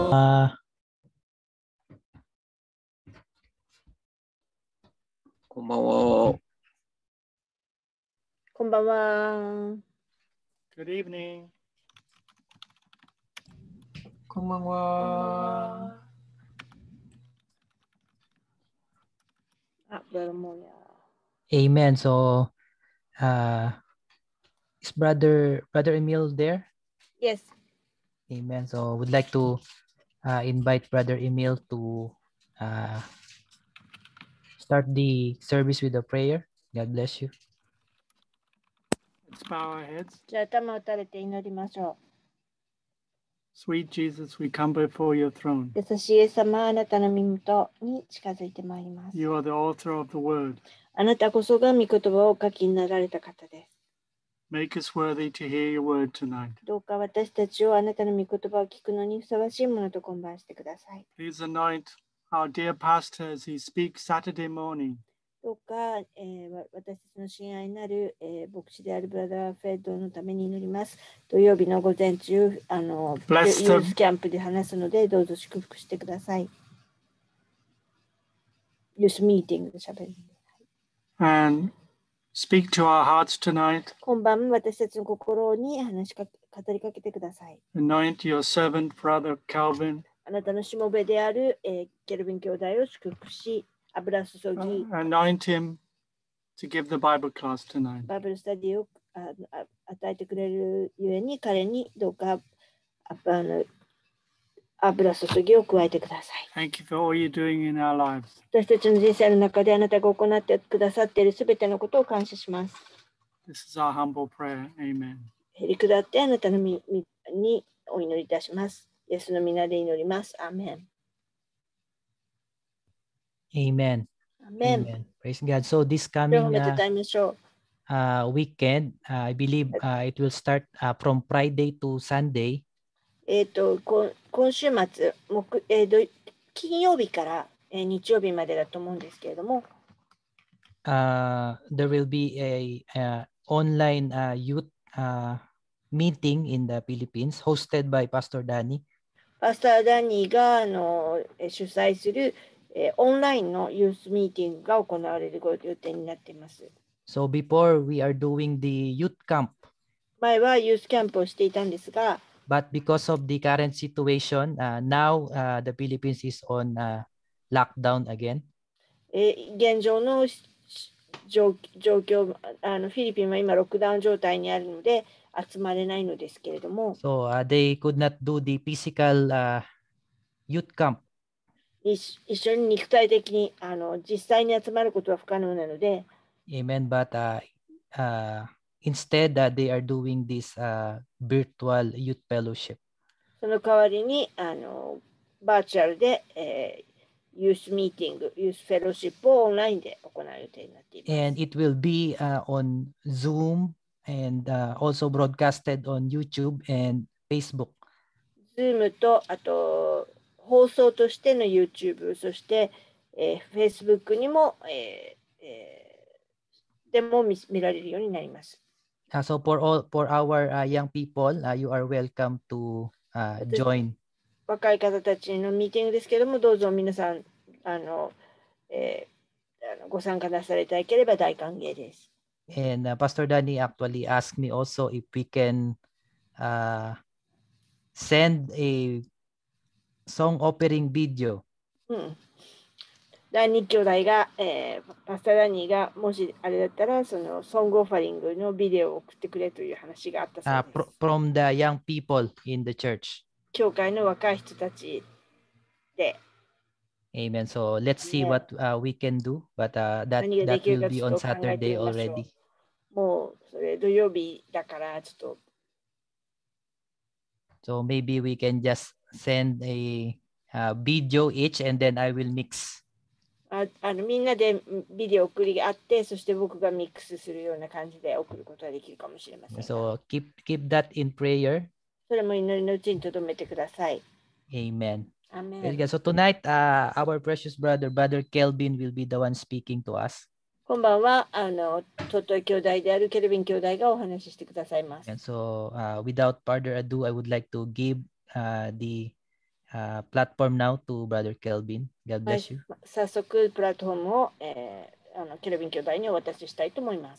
こんばんは。 こんばんは。 Good evening. こんばんは。 Brother Moya. Amen. So, is Brother Emil there? Yes. Amen. So, would like to invite Brother Emil to start the service with a prayer. God bless you. Let's bow our heads. じゃあ頭を垂れて祈りましょ Sweet Jesus, we come before your throne. う。優しいイエス様、あなたの身元に近づいてまいります。 You are the author of the word. あなたこそが御言葉をお書きになられた方です。 Make us worthy to hear your word tonight. どうか私たちをあなたの御言葉を聞くのにふさわしいものと今晩してください。 Please anoint our dear pastor as he speaks Saturday morning. どうか、私たちの親愛なる、牧師であるブラザー・フェッドのために祈ります。土曜日の午前中、ユースキャンプで話すので、どうぞ祝福してください。ユースミーティングで喋る。 And speak to our hearts tonight. 今晩、私たちの心に語りかけてください。 Anoint your servant, brother Calvin. あなたのしもべである、ケルビン兄弟を祝福し、油注ぎ、 Anoint him to give the Bible class tonight. バイブルスタディを与えてくれるゆえに、彼にどうか油注ぎを加えてください。 Thank you for all you're doing in our lives. 私たちの人生の中であなたが行ってくださっているすべてのことを感謝します。 This is our humble prayer. Amen. へりくだってあなたの身にお祈りいたします。イエスの皆で祈ります。アーメン。 Amen. Amen. Amen. Praise God. So this では coming 褒めてたいましょう。 weekend, I believe it will start from Friday to Sunday. 今週末、金曜日から、日曜日までだと思うんですけれども、 there will be a online youth meeting in the Philippines hosted by Pastor Danny. パスター・ダニーが主催する、オンラインのユースミーティングが行われる予定になっています。 So before we are doing the youth camp, 前はユースキャンプをしていたんですが、 but because of the current situation, now the Philippines is on lockdown again. 現状の状況、フィリピンは今ロックダウン状態にあるので集まれないのですけれども、 So they could not do the physical youth camp. 一緒に肉体的に実際に集まることは不可能なので、 Amen. But instead, they are doing this virtual youth fellowship. その代わりにバーチャルで、ユースミーティング、ユースフェローシップをオンラインで行う予定になっています。 And it will be on Zoom and also broadcasted on YouTube and Facebook. Zoom とあと放送としての YouTube、そして、Facebook にも、でも見られるようになります。 So for our young people, you are welcome to join. 若い方たちのミーティングですけれども、どうぞ皆さんご参加なされたければ大歓迎です。 And Pastor Danny actually asked me also if we can send a song offering video. ダニー兄弟が、パスタダニーがもしあれだったらそのソングオファリングのビデオを送ってくれという話があったそうです。 From the young people in the church. 教会の若い人たちで。 Amen. So let's see what we can do, but that will be on Saturday already. もうそれ土曜日だからちょっと。 So maybe we can just send a video each and then I will mix. みんなでビデオ送りあって、そして僕がミックスするような感じで送ることができるかもしれません。 So keep that in prayer. それも祈りのうちに留めてください。 Amen. Amen. So tonight, our precious brother Kelvin will be the one speaking to us. 今晩はトトイ兄弟であるケルビン兄弟がお話ししてくださいます。 And so without further ado, I would like to give the platform now to Brother Kelvin. God はい bless you. 早速、プラットフォームを、ケルビン兄弟にお渡ししたいと思います。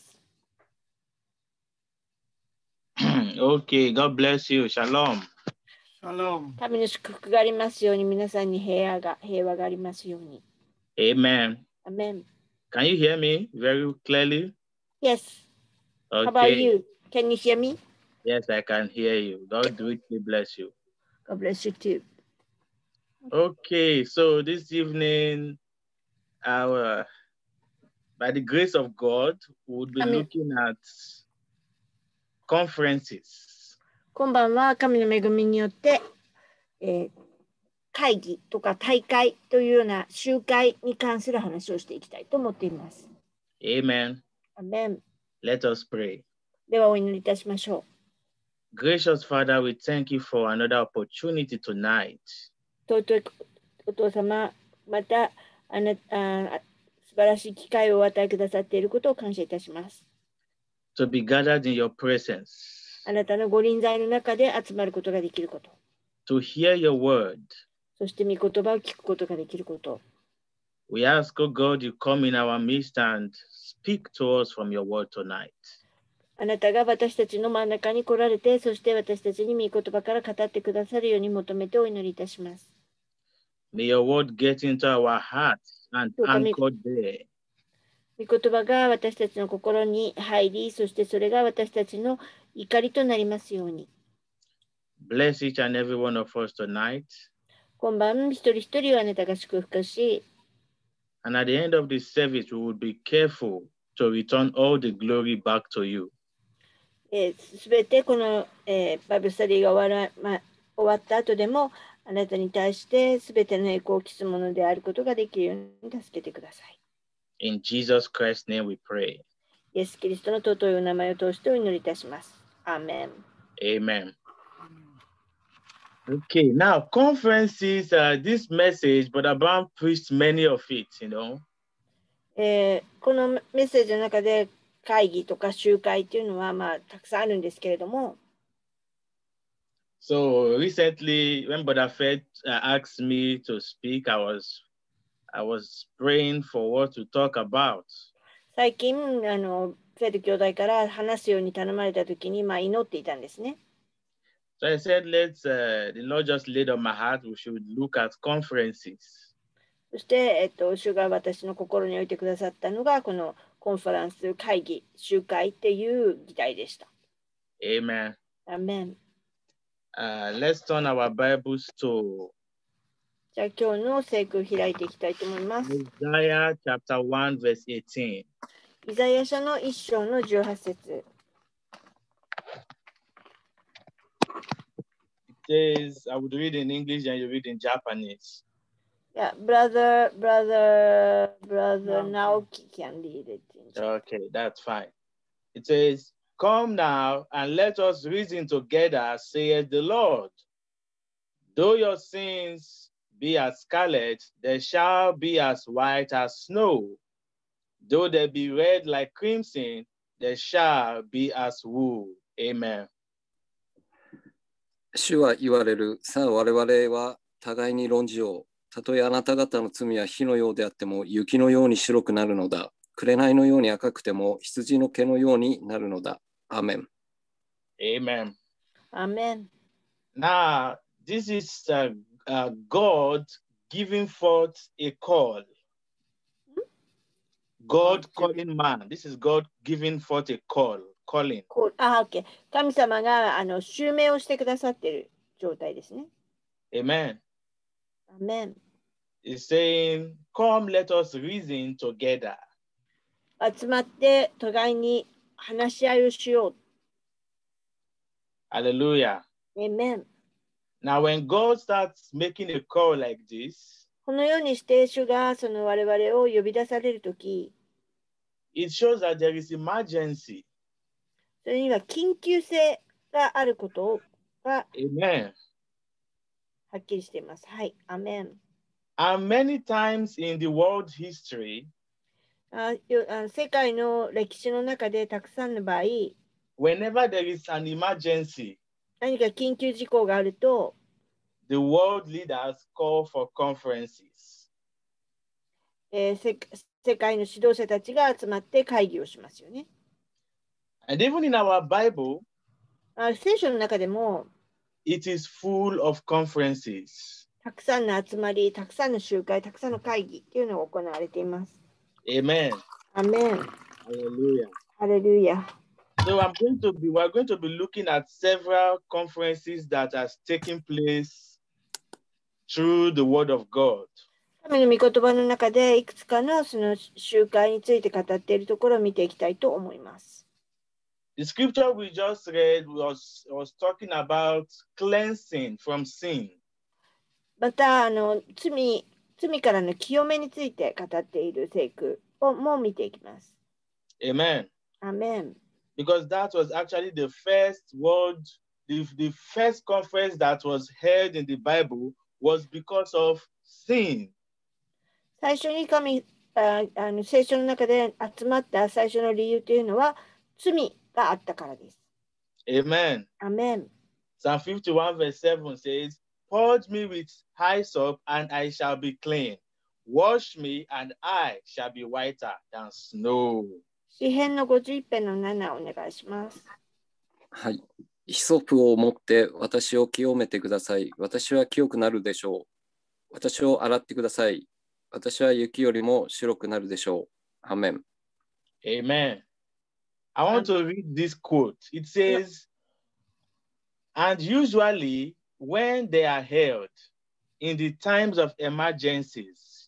Okay, God bless you. Shalom. Shalom. 神の祝福がありますように、皆さんに平和がありますように。 Amen. アメン。 Can you hear me very clearly? Yes. How about Okay. you? Can you hear me? Yes, I can hear you. God richly bless you. God bless you too. Okay, so this evening, by the grace of God, we'll be looking at conferences. 今晩は神の恵みによって、会議とか大会というような集会に関する話をしていきたいと思っています。 Amen. Amen. Let us pray. ではお祈りいたしましょう。Gracious Father, we thank you for another opportunity tonight. 尊いお父様、また素晴らしい機会をお与えくださっていることを感謝いたします。 To be gathered in your presence. あなたのご臨在の中で集まることができること。 To hear your word. そして御言葉を聞くことができること。 We ask, oh God, you come in our midst and speak to us from your word tonight. あなたが私たちの真ん中に来られて、そして私たちに御言葉から語ってくださるように求めてお祈りいたします。 May your word get into our hearts and anchor there. 御言葉が私たちの心に入り、そしてそれが私たちの怒りとなりますように。 Bless each and every one of us tonight. 今晩一人一人をあなたが祝福し、 And at the end of this service, we will be careful to return all the glory back to you. すべてこの、バイブルスタディが終わった後でも、あなたに対してすべての栄光を期すものであることができるように助けてください。 In Jesus Christ's name we pray. イエス・キリストの尊いお名前を通してお祈りいたします。アーメン。 Amen. Okay, now conferences, this message, but Abraham preached many of it, you know. このメッセージの中で会議とか集会っていうのはたくさんあるんですけれども。 So recently, when Brother Fed asked me to speak, I was praying for what to talk about. 最近フェド兄弟から話すように頼まれたときに祈っていたんですね。 So I said, the Lord just laid on my heart, we should look at conferences. そして、主が私の心に置いてくださったのが、このコンファレンス、会議、集会っていう議題でした。 Amen. Amen. Let's turn our Bibles to じゃあ今日の聖句を開いていきたいと思います。 Isaiah chapter 1 verse 18. イザヤ書の1章の18節。 It says, I would read in English and you read in Japanese. Yeah, brother Naoki can read it. Okay, that's fine. It says, come now and let us reason together, saith the Lord. Though your sins be as scarlet, they shall be as white as snow. Though they be red like crimson, they shall be as wool. Amen. 主は言われる。さあ我々は互いに論じよう。たとえあなた方の罪は火のようであっても雪のように白くなるのだ。紅のように赤くても羊の毛のようになるのだ。アーメン。 Amen. Amen. Now, this is God giving forth a call. God calling man. This is God giving forth a call. Calling. OK。神様が襲名をしてくださっている状態ですね。 Amen. Amen. He's saying, come, let us reason together. 集まって互いに話し合いをしよう。 Hallelujah. Amen. Now, when God starts making a call like this, このようにして主がその我々を呼び出されるとき、 it shows that there is emergency. それには緊急性があることが Amen. はっきりしています。はい。アメン。 And many times in the world history, 世界の歴史の中でたくさんの場合、 whenever there is an emergency, 何か緊急事項があると、 the world leaders call for conferences. 世界の指導者たちが集まって会議をしますよね。 And even in our Bible, 聖書の中でも、 it is full of conferences. たくさんの集まり、たくさんの集会、たくさんの会議というのが行われています。 Amen. アメン。 Hallelujah. ハレルヤ。 So we're going to be looking at several conferences that are taking place through the Word of God. 神の御言葉の中でいくつかのその集会について語っているところを見ていきたいと思います。 The scripture we just read was talking about cleansing from sin. また罪からの清めについて語っている聖句をも見ていきます。 Amen. アメン。 Because that was actually the first conference that was held in the Bible was because of sin. 最初に聖書の中で集まった最初の理由というのは罪があったからです。 Amen. アメン。 Psalm 51 verse 7 says, Purge me with hyssop and I shall be clean. Wash me and I shall be whiter than snow. 詩編の51編の7お願いします。 はい。ヒソプを持って私を清めてください。私は清くなるでしょう。私を洗ってください。私は雪よりも白くなるでしょう。アメン。 Amen. I want to read this quote. It says, and usually when they are held in the times of emergencies,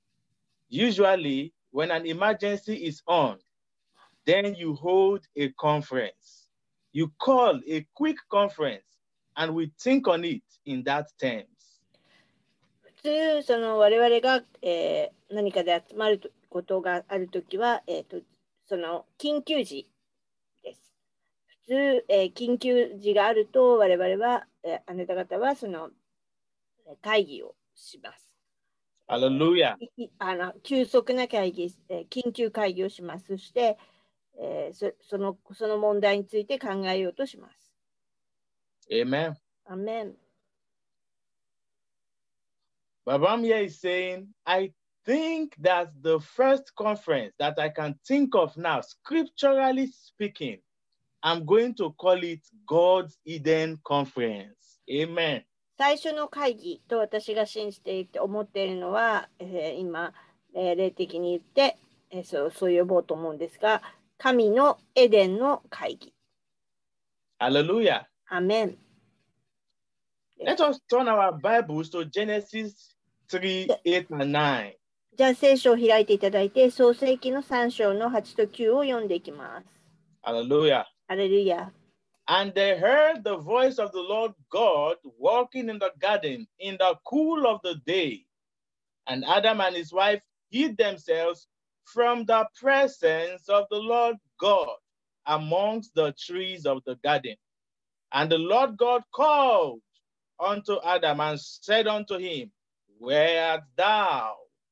usually when an emergency is on, then you hold a conference. You call a quick conference and we think on it in that terms. 普通我々が、何かで集まることがあるときは、その緊急時です。普通、緊急時があると我々は、あなた方はその会議をします。 Hallelujah. 急速な会議、緊急会議をします。そして、その問題について考えようとします。 Amen. Amen. Babam here is saying, I think that the first conference that I can think of now, scripturally speaking, I'm going to call it God's Eden Conference. Amen. 最初の会議と私が信じていて思っているのは、今、霊的に言って、そう呼ぼうと思うんですが、神のエデンの会議。 Hallelujah. アメン。 Let us turn our Bibles to Genesis 3, 8, and 9. じゃあ聖書を開いていただいて、創世記の3章の8と9を読んでいきます。 Hallelujah. ハレルヤ。 And they heard the voice of the Lord God walking in the garden in the cool of the day. And Adam and his wife hid themselves from the presence of the Lord God amongst the trees of the garden. And the Lord God called unto Adam and said unto him, Where art thou?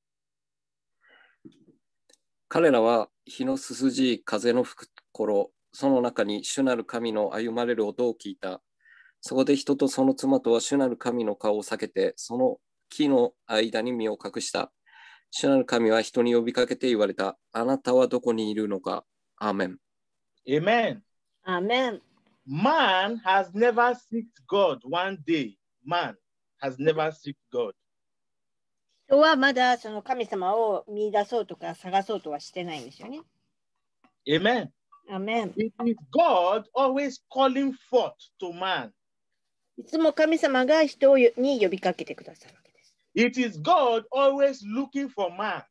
彼らは日のすすじい風の吹く頃、その中に主なる神の歩まれる音を聞いた。そこで人とその妻とは主なる神の顔を避けて、その木の間に身を隠した。主なる神は人に呼びかけて言われた。あなたはどこにいるのか。アーメン。 Amen. Amen. Man has never seeked God one day. Man has never seeked God. 人はまだその神様を見出そうとか探そうとはしてないんですよね。 Amen. Amen. It is God always calling forth to man. いつも神様が人に呼びかけてくださるわけです。 It is God always looking for man.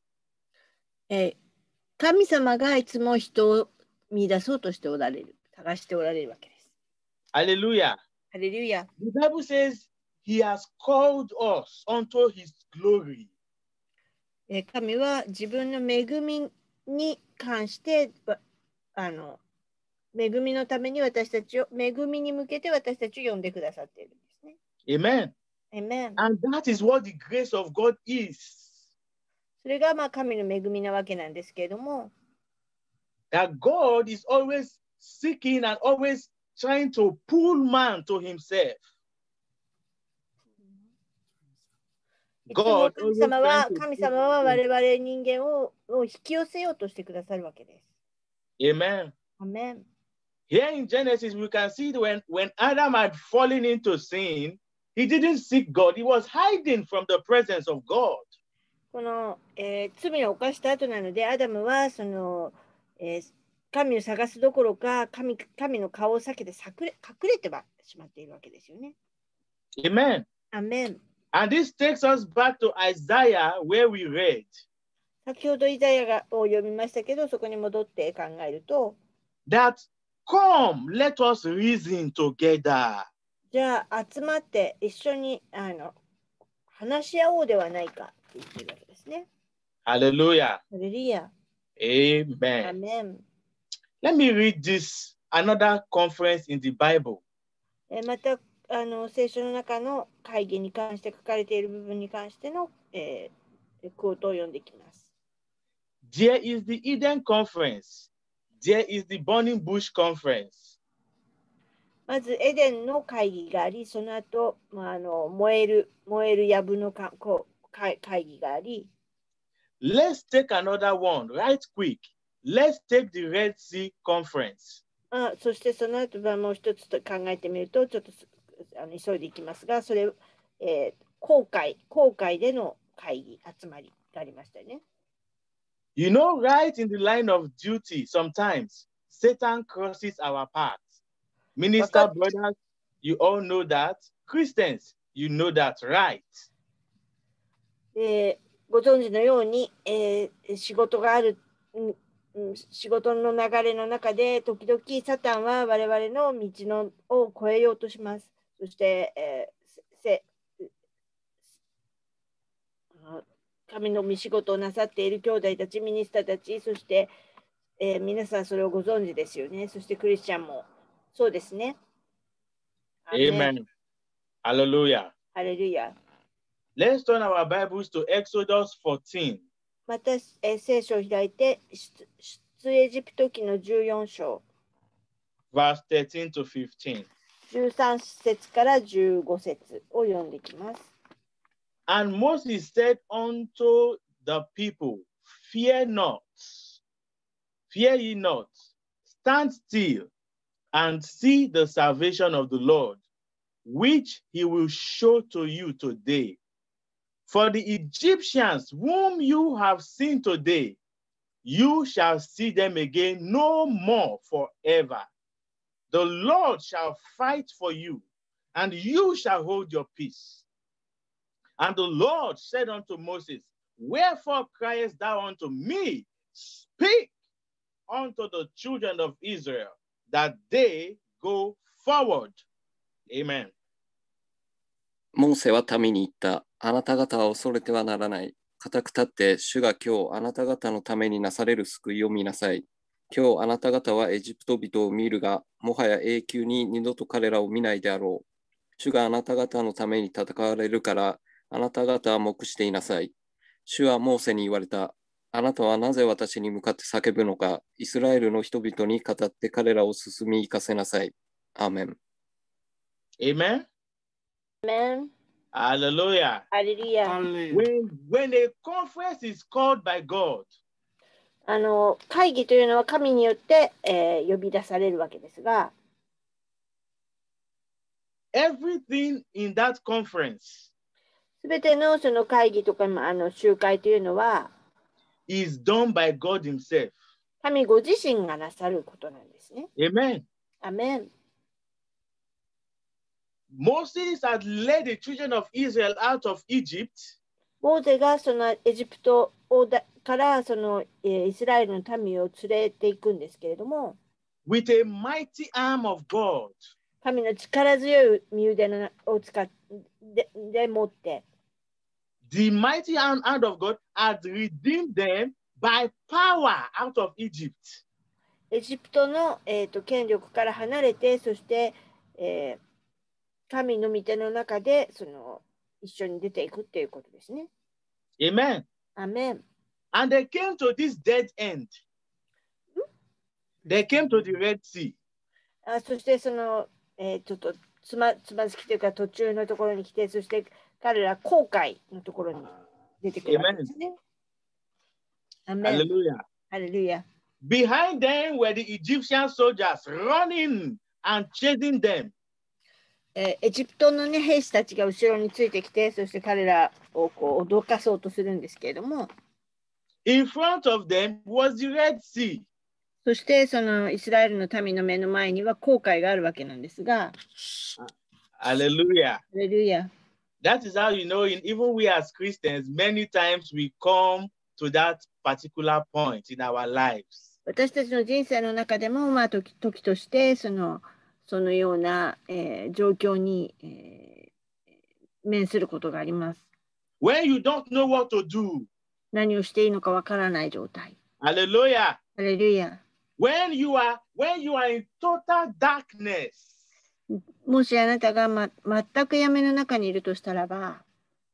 神様がいつも人を見出そうとしておられる、探しておられるわけです。 Hallelujah. ハレルヤ。 The Bible says he has called us unto his glory. 神は自分の恵みに関して恵みのために私たちを、恵みに向けて私たちを呼んでくださっているんですね。 Amen. Amen. And that is what the grace of God is. それが神の恵みなわけなんですけれども、 That God is always seeking and always trying to pull man to himself. いつも神様は我々人間を引き寄せようとしてくださるわけです。 Amen. Amen. Here in Genesis, we can see when Adam had fallen into sin, he didn't seek God. He was hiding from the presence of God. この、罪を犯した後なので、アダムはその、神を探すどころか神の顔を避けて隠れてしまっているわけですよね。 Amen. Amen. And this takes us back to Isaiah where we read. 先ほどイザヤを読みましたけど、そこに戻って考えると、 That come, let us reason together. じゃあ集まって一緒に話し合おうではないかって言ってるわけですね。 Hallelujah. Hallelujah. Amen. Amen. Let me read this, another conference in the Bible. また聖書の中の会議に関して書かれている部分に関しての、クオートを読んでいきます。 There is the Eden Conference. There is the Burning Bush Conference. まずエデンの会議があり、その後、燃える藪の会議があり、 Let's take another one right quick. Let's take the Red Sea Conference. そしてその後もう一つと考えてみると、ちょっと急いでいきますが、それ、航海での会議、集まりがありましたよね。 You know, right in the line of duty, sometimes Satan crosses our path. Minister brothers, you all know that. Christians, you know that, right? ご存知のように、仕事がある、仕事の流れの中で時々サタンは我々の道を越えようとします。そして、神の御仕事をなさっている兄弟たち、ミニスターたち、そして、皆さんそれをご存知ですよね。そしてクリスチャンもそうですね。 Amen. Hallelujah. Hallelujah. Let's turn our Bibles to Exodus 14. また、聖書を開いて、出エジプト記の14章。 Verse 13 to 15. 13節から15節を読んでいきます。 And Moses said unto the people, Fear not, fear ye not, stand still and see the salvation of the Lord, which he will show to you today. For the Egyptians whom you have seen today, you shall see them again no more forever. The Lord shall fight for you, and you shall hold your peace. And the Lord said unto Moses, Wherefore criest thou unto me? Speak unto the children of Israel, that they go forward. Amen. モーセは民に言った。あなた方は恐れてはならない。固く立って、主が今日あなた方のためになされる救いを見なさい。今日あなた方はエジプト人を見るが、もはや永久に二度と彼らを見ないであろう。主があなた方のために戦われるから、あなた方は黙していなさい。主はモーセに言われた。あなたはなぜ私に向かって叫ぶのか。イスラエルの人々に語って彼らを進み行かせなさい。アーメン。 Amen. Amen. Hallelujah. Hallelujah. When a conference is called by God, 会議というのは神によって、呼び出されるわけですが、 everything in that conference すべてのその会議とか集会というのは is done by God himself. 神ご自身がなさることなんですね。 Amen. Amen. Moses had led the children of Israel out of Egypt. モーゼがそのエジプトからその、イスラエルの民を連れていくんですけれども、 with a mighty arm of God. 神の力強い身腕を使って持って、 The mighty hand of God had redeemed them by power out of Egypt. エジプトの、権力から離れて、そして、神の御手の中でその一緒に出ていくっていうことですね。 Amen. Amen. And they came to this dead end. They came to the Red Sea. そしてその、ちょっとつまずきというか途中のところに来て、そして彼ら後悔のところに出てくるわけですね。アメン。 Hallelujah. ハレルヤ。 Behind them were the Egyptian soldiers running and chasing them. エジプトの、ね、兵士たちが後ろについてきて、そして彼らをこう脅かそうとするんですけれども、 In front of them was the Red Sea. そしてそのイスラエルの民の目の前には紅海があるわけなんですが、 Hallelujah. ハレルヤ。 That is how you know, even we as Christians, many times we come to that particular point in our lives. 私たちの人生の中でも、まあ、時としてそのような、状況に、面することがあります。 When you don't know what to do. 何をしていいのかわからない状態。 Hallelujah. ハレルヤ。 When you are in total darkness. もしあなたが、全く闇の中にいるとしたらば、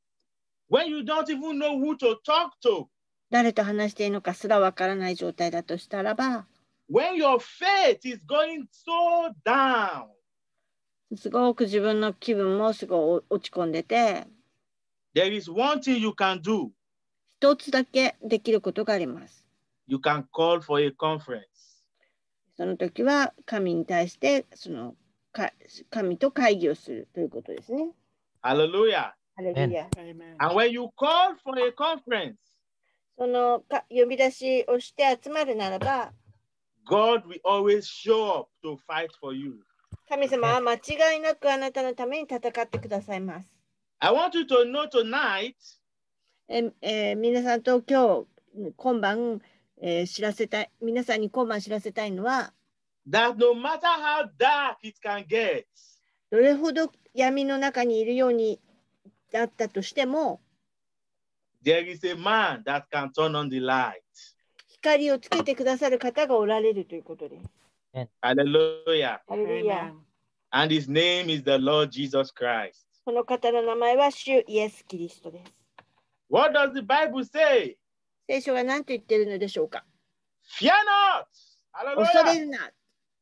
When you don't even know who to talk to. 誰と話していいのかすらわからない状態だとしたらば、 When your faith is going so down. すごく自分の気分もすごい落ち込んでて、 There is one thing you can do. 一つだけできることがあります。 You can call for a conference. その時は神に対して神と会議をするということですね。 Hallelujah. ハレルヤ。 And when you call for a conference, その呼び出しをして集まるならば、 God will always show up to fight for you. 神様は間違いなくあなたのために戦ってくださいます。 I want you to know tonight, 皆さんと今晩、皆さんに今晩知らせたいのは、 that no matter how dark it can get, どれほど闇の中にいるようにだったとしても、 there is a man that can turn on the light. 光をつけてくださる方がおられるということです。 Hallelujah. ハレルヤ。 And his name is the Lord Jesus Christ. この方の名前は主イエス・キリストです。 What does the Bible say? 聖書が何と言っているのでしょうか。 Fear not. 恐れ Hallelujah. るな。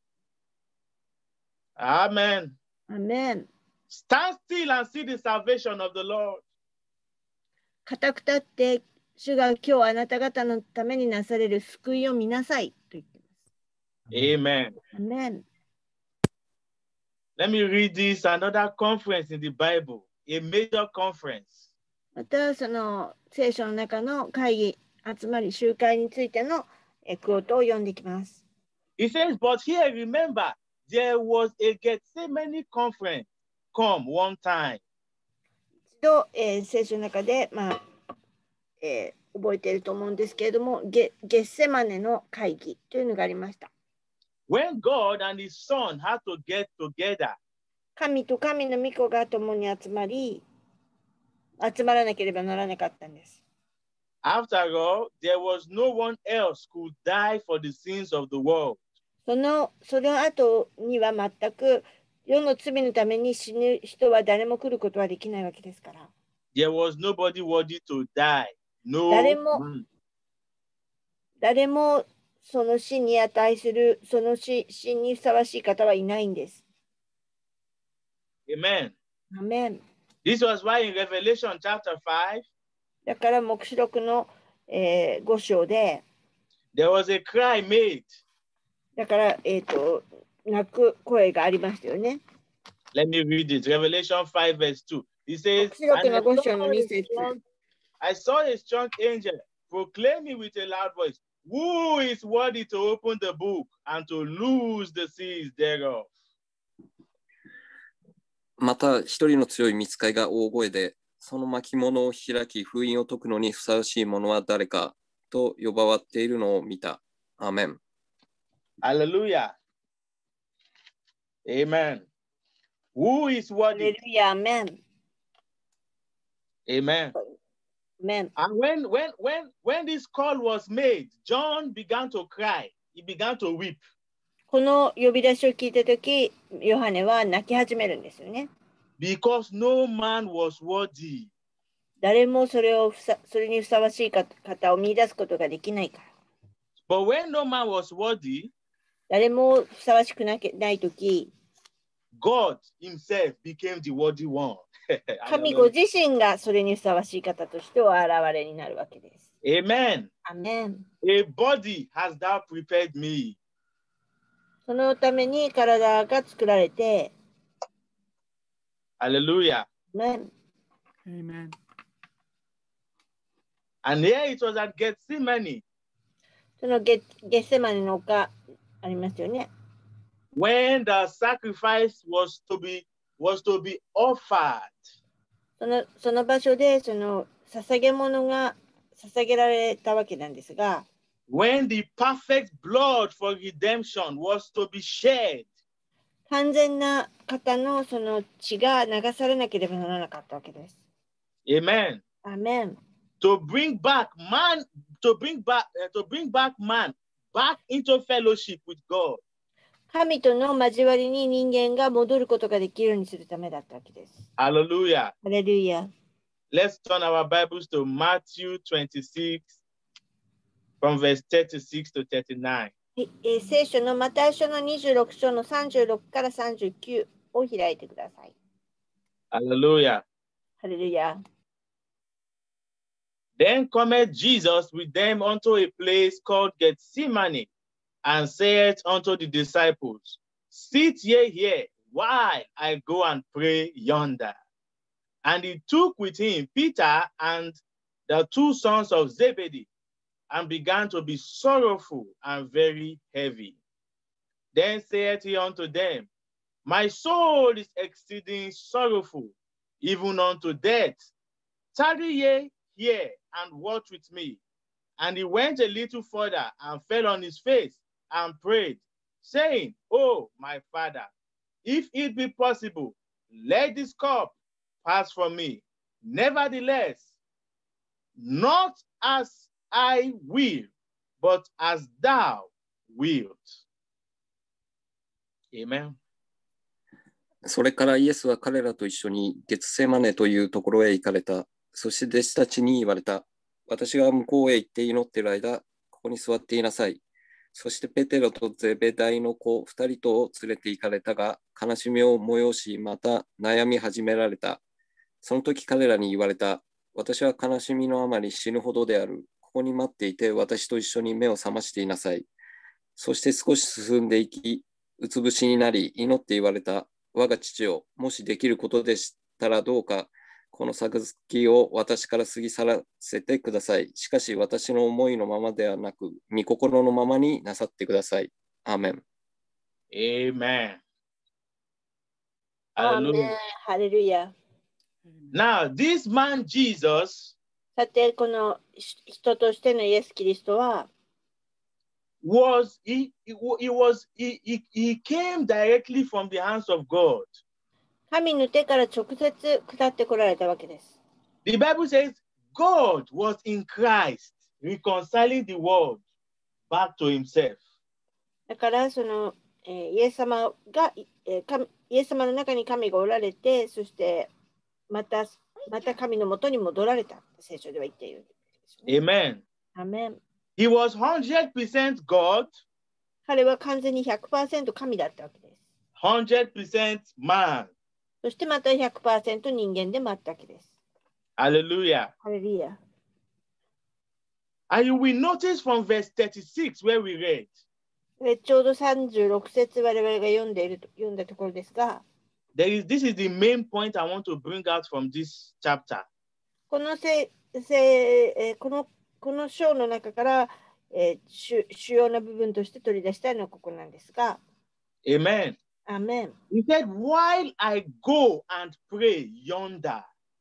Amen. アメン。 Stand still and see the salvation of the Lord. 固く立って主が今日あなた方のためになされる救いを見なさいと言っています。 Amen. アメン。 Let me read this another conference in the Bible, a major conference. またその聖書の中の会議、集まり、集会についてのクオートを読んできます。 It says, but here remember, there was a Gethsemane conference come one time. 一度、聖書の中で、覚えていると思うんですけれども、ゲッセマネの会議というのがありました。 When God and his son had to get together. 神と神の御子が共に集まらなければならなかったんです。 After all, there was no one else who could die for the sins of the world. その後には全く世の罪のために死ぬ人は誰も来ることはできないわけですから。 There was nobody worthy to die. No. 誰もその死に値する、その死にふさわしい方はいないんです。 Amen. アメン。 This was why in Revelation chapter 5, だから黙示録の、5章で、 there was a cry made. だから、泣く声がありましたよね。 Let me read it. Revelation 5 verse 2. It says, 黙示録の5章の2節。 I saw a strong angel proclaiming with a loud voice, who is worthy to open the book and to loose the seals thereof? また一人の強い御使いが大声で、その巻物を開き封印を解くのにふさわしい者は誰かと呼ばわっているのを見た。アーメン。 Hallelujah. Amen. Who is ハレ worthy? ルヤ、アメン。 Amen. アメン。 And when this call was made, John began to cry. He began to weep. この呼び出しを聞いたとき、ヨハネは泣き始めるんですよね。 Because no man was worthy. 誰もそれにふさわしい方を見出すことができないから。 But when no man was worthy, 誰もふさわしくないとき、 God himself became the worthy one. 神ご自身がそれにふさわしい方としてお現れになるわけです。 Amen. アメン。 A body has thou prepared me. そのために体が作られて、 Hallelujah. アメン。 Amen. And here it was at Gethsemane. そのゲッセマネの丘ありますよね。 When the sacrifice was to be offered. その場所でその捧げ物が捧げられたわけなんですが、 When the perfect blood for redemption was to be shed. 完全な方のその血が流されなければならなかったわけです。 Amen. アメン。 To bring back man back into fellowship with God. 神との交わりに人間が戻ることができるようにするためだったわけです。 Hallelujah. ハレルヤ。 Let's turn our Bibles to Matthew 26 from verse 36 to 39. 聖書のマタイ書の26章の36から39を開いてください。 Hallelujah. ハレルヤ。 Then cometh Jesus with them unto a place called Gethsemane, and saith unto the disciples, Sit ye here, while I go and pray yonder. And he took with him Peter and the two sons of Zebedee, and began to be sorrowful and very heavy. Then saith he unto them, My soul is exceeding sorrowful, even unto death. Tarry ye here and watch with me. And he went a little further and fell on his face and prayed, saying, Oh, my Father, if it be possible, let this cup pass from me. Nevertheless, not as I will, but as thou wilt. Amen. それからイエスは彼らと一緒にゲツセマネというところへ行かれた。そして弟子たちに言われた。私が向こうへ行って祈っている間、ここに座っていなさい。そしてペテロとゼベダイの子2人とを連れて行かれたが、悲しみを催し、また悩み始められた。その時彼らに言われた。私は悲しみのあまり死ぬほどである。ここに待っていて、私と一緒に目を覚ましていなさい。そして少し進んでいき、うつぶしになり、祈って言われた。我が父よ、もしできることでしたらどうか、この杯を私から過ぎ去らせてください。しかし私の思いのままではなく、御心のままになさってください。アーメン。 Amen. アーメン。ハレルヤ。 Now, this man Jesus さて、この人としてのイエス・キリストは、 he came directly from the hands of God. 神の手から直接下ってこられたわけです。 The Bible says God was in Christ, reconciling the world back to himself. だからその、イエス様の中に神がおられて、そしてまた神のもとに戻られた。聖書では言っている。 Amen. アメン。 He was 100% God. 彼は完全に 100% 神だったわけです。 100% man. そしてまた 100% 人間でもあったわけです。 Hallelujah. ハレルヤ。 And you will notice from verse 36 where we read. ちょうど36節我々が読んだところですが、 this is the main point I want to bring out from this chapter. この章の中から、主要な部分として取り出したいのはここなんですが、 Amen. Amen. He said, while I go and pray yonder.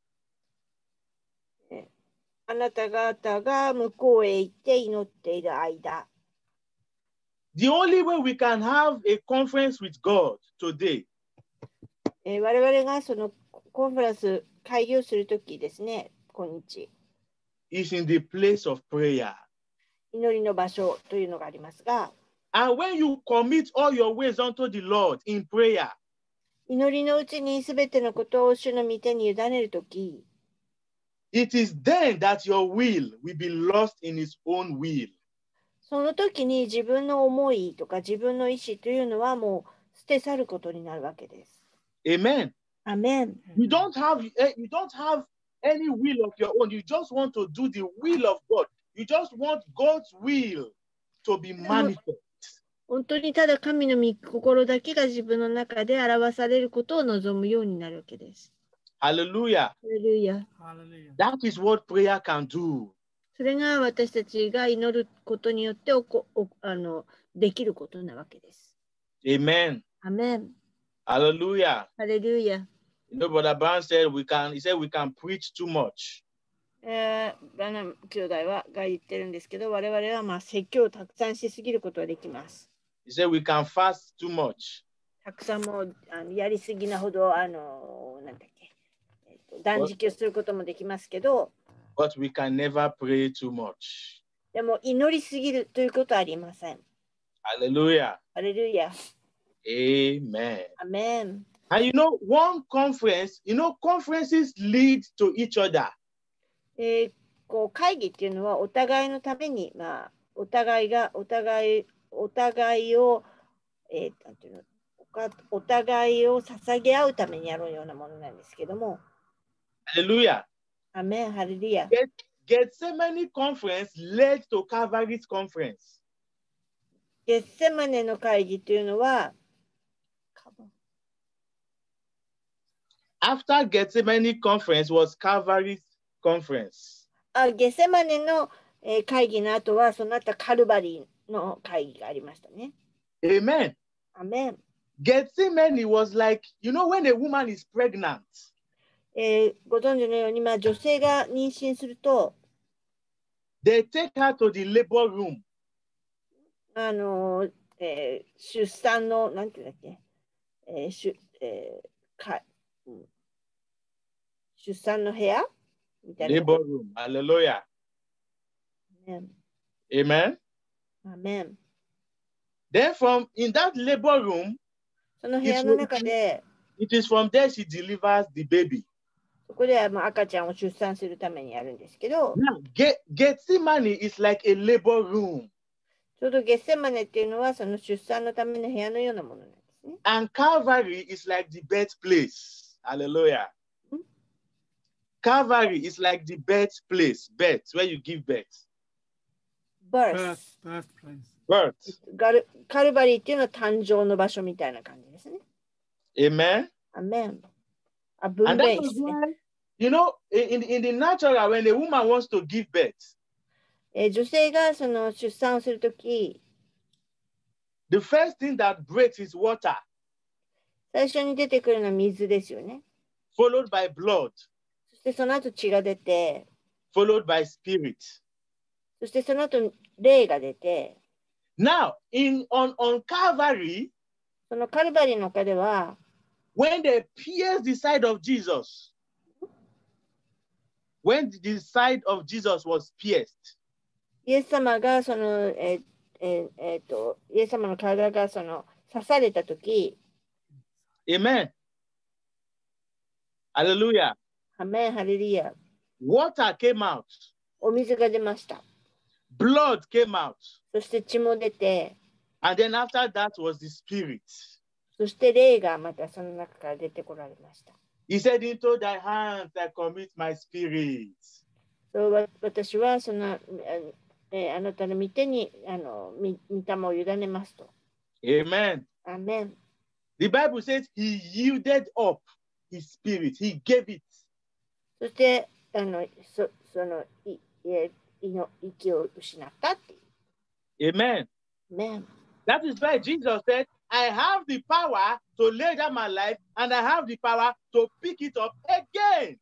あなた方が向こうへ行って祈っている間。 The only way we can have a conference with God today. 我々がそのコンファレンス会議をするときですね、今日。 is in the place of prayer. 祈りの場所というのがありますが、 And when you commit all your ways unto the Lord in prayer, 祈りのうちにすべてのことを主の御手に委ねるとき、 it is then that your will be lost in his own will. その時に自分の思いとか自分の意思というのはもう捨て去ることになるわけです。 Amen. Amen. You don't have any will of your own. You just want to do the will of God. You just want God's will to be manifest. 本当にただ神の御心だけが自分の中で表されることを望むようになるわけです。 Hallelujah. ハレルヤ。 Hallelujah. That is what prayer can do. それが私たちが祈ることによってできることなわけです。 Amen. アメン。 Hallelujah. ハレルヤ。 You know, Brother Brown said he said we can preach too much. バナム兄弟が言ってるんですけど、我々は説教をたくさんしすぎることができます。 He said we can fast too much. たくさんもやりすぎなほどなんだっけ、断食をすることもできますけど、 But we can never pray too much. でも祈りすぎるということはありません。 Hallelujah. ハレルヤ。 Amen. アメン。 And you know, one conference, conferences lead to each other. こう会議っていうのはお互いのために、お互いを、なんていうの、お互いを捧げ合うためにやるようなものなんですけども。 Hallelujah. アメン、ハレルヤ。 Gethsemane conference led to Calvary's conference. ゲッセマネの会議というのは、 After Gethsemane conference was Calvary's conference. ゲッセマネの会議の後は、その後カルバリーの会議がありましたね。 Amen. アメン。 Gethsemane was like, when a woman is pregnant. ご存知のように、女性が妊娠すると、 They take her to the labor room. 出産の、なんていうんだっけ、出産の部屋みたいな。 Labor room. Hallelujah. Amen. Amen. Then in that labor room, その部屋の中で、 it is from there she delivers the baby. そこで赤ちゃんを出産するためにやるんですけど、 Now, Gethsemane is like a labor room. ちょうどゲッセマネっていうのはその出産のための部屋のようなものなんですね。 And Calvary is like the birthplace. Hallelujah. Calvary is like the birthplace, where you give birth. Birth. Birth. カルバリーっていうのは誕生の場所みたいな感じですね。 Amen. Amen. And that is why, in the natural, when a woman wants to give birth, 女性がその出産をするとき、 the first thing that breaks is water. 最初に出てくるのは水ですよね。 Followed by blood. そしてその後血が出て、 followed by spirit. そしてその後霊が出て、 Now, on Calvary, そのカルバリーの中では、 when they pierced the side of Jesus, when the side of Jesus was pierced, イエス様がその、イエス様の体がその刺されたとき、 Amen. Hallelujah. アメン、ハレルヤ。 Water came out. お水が出ました。 Blood came out. そして血も出て、 And then after that was the spirit. そして霊がまたその中から出てこられました。 He said, into thy hands I commit my spirit. そう私はそのあなたの御手に御霊を委ねますと。 Amen. Amen. The Bible says he yielded up his spirit. He gave it. そしてその息を失ったっていう。 Amen. Amen. That is why Jesus said, I have the power to lay down my life and I have the power to pick it up again.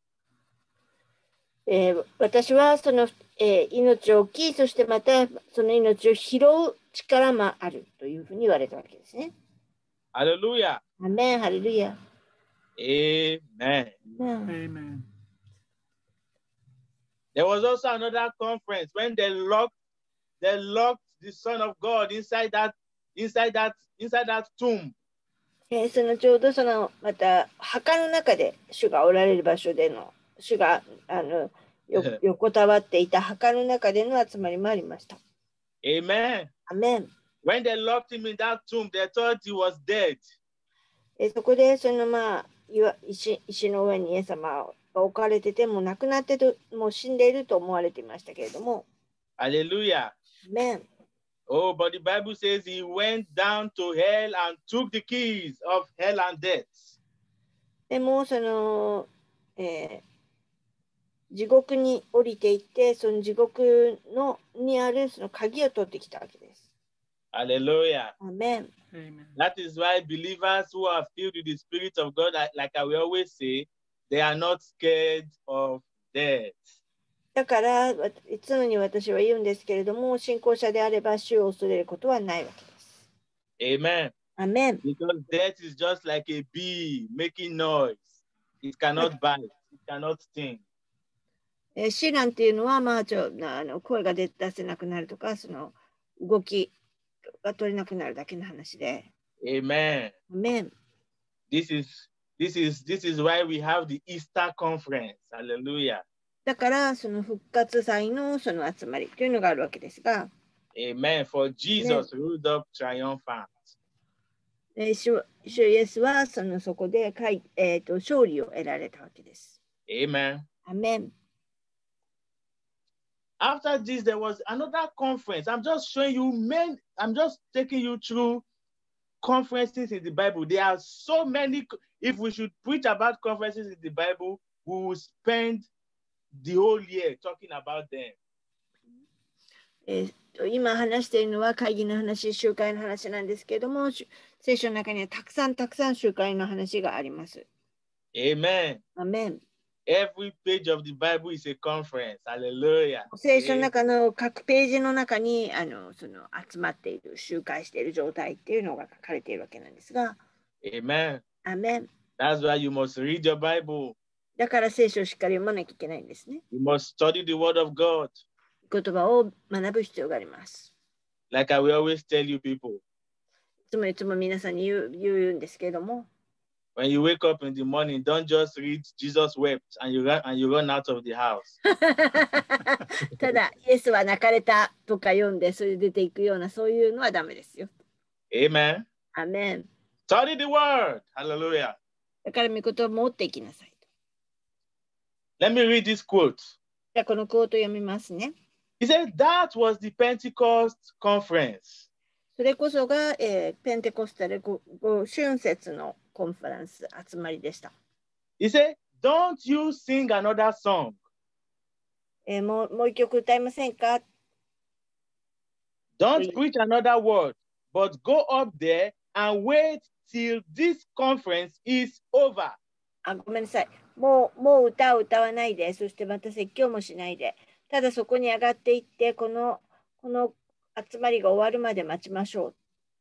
私はその、命を置き、そしてまたその命を拾う力もあるというふうに言われたわけですね。 Hallelujah. Amen. Hallelujah. Amen. Amen. There was also another conference when they locked the Son of God inside that tomb. そのちょうどそのまた墓の中で主がおられる場所での主が横たわっていた墓の中での集まりもありました。 Amen. Amen. When they locked him in that tomb, they thought he was dead. そこでその石の上にイエス様が置かれてても亡くなってもう死んでいると思われていましたけれども。 Hallelujah. Amen. Oh, but the Bible says he went down to hell and took the keys of hell and death. でもその、地獄に降りていってその地獄にあるその鍵を取ってきたわけです。 Hallelujah. Amen. Amen. That is why believers who are filled with the Spirit of God, like I will always say, they are not scared of death. だからいつもに私は言うんですけれども、信仰者であれば死を恐れることはないわけです。 Amen. Amen. Because death is just like a bee making noise. It cannot bite. It cannot sting. 死なんていうのは、まあ、声が出せなくなるとか、その動きが取れなくなるだけの話で。 Amen. Amen. This is why we have the Easter conference. Hallelujah. だからその復活祭のその集まりというのがあるわけですが。 Amen. For Jesus rose up triumphant. 主イエスはそこで勝利を得られたわけです。 Amen. Amen. After this, there was another conference. I'm just showing you I'm just taking you through conferences in the Bible. There are so many. If we should preach about conferences in the Bible, we will spend the whole year talking about them. 今話しているのは会議の話、集会の話なんですけれども、聖書の中にはたくさん集会の話があります。 Amen. Amen. Every page of the Bible is a conference. Hallelujah. 聖書の中の各ページの中にその集まっている、集会している状態っていうのが書かれているわけなんですが。 Amen. Amen. That's why you must read your Bible. だから聖書をしっかり読まなきゃいけないんですね。 You must study the Word of God. 言葉を学ぶ必要があります。 Like I will always tell you people. いつも皆さんに言うんですけれども。 When you wake up in the morning, don't just read Jesus wept and you run out of the house. ただ、イエスは泣かれたとか読んで、それで出ていくような、そういうのはダメですよ。 Amen. Amen. Study the word. Hallelujah. だから、御言葉を持っていきなさい。 Let me read this quote. じゃあ、このクオート読みますね。 He said, that was the Pentecost conference. それこそが、ペンテコスタル春節のコンファレンス集まりでした。 He said, don't you sing another song. もう一曲歌いませんか？ Don't preach another word, but go up there and wait till this conference is over. ごめんなさい。もう歌を歌わないで、そしてまた説教もしないで、ただそこに上がっていって、この集まりが終わるまで待ちましょう。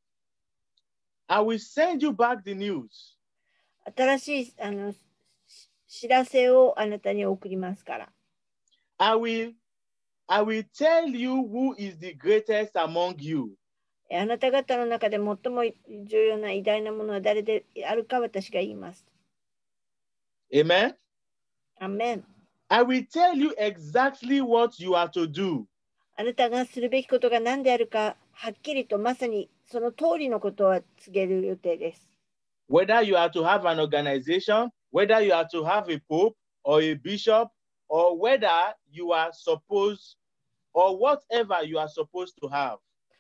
I will send you back the news. 新しい知らせをあなたに送りますから。 I will tell you who is the greatest among you. あなた方の中で最も重要な偉大なものは誰であるか私が言います。 Amen? Amen. I will tell you exactly what you are to do. あなたがするべきことが何であるか、はっきりとまさにその通りのことは告げる予定です。 Whether you are to have an organization, whether you are to have a pope or a bishop, or whether you are supposed, or whatever you are supposed to have.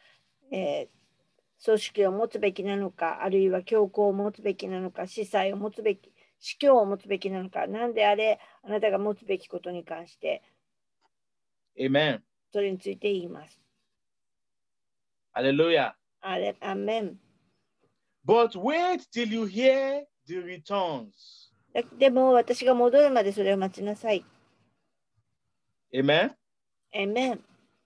組織を持つべきなのか、あるいは教皇を持つべきなのか、司祭を持つべき、司教を持つべきなのか、何であれ、あなたが持つべきことに関して、 Amen. それについて言います。 Hallelujah. Amen. But wait till you hear the returns. でも私が戻るまでそれを待ちなさい。 Amen. Amen.